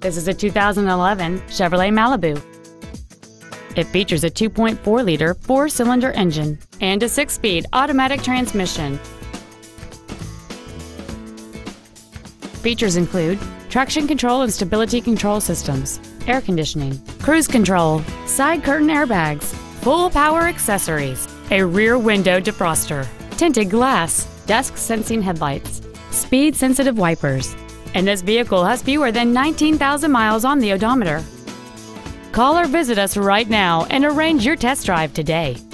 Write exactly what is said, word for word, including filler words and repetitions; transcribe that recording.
This is a two thousand eleven Chevrolet Malibu. It features a two point four liter four-cylinder engine and a six-speed automatic transmission. Features include traction control and stability control systems, air conditioning, cruise control, side curtain airbags, full power accessories, a rear window defroster, tinted glass, dusk sensing headlights, speed-sensitive wipers, and this vehicle has fewer than nineteen thousand miles on the odometer. Call or visit us right now and arrange your test drive today.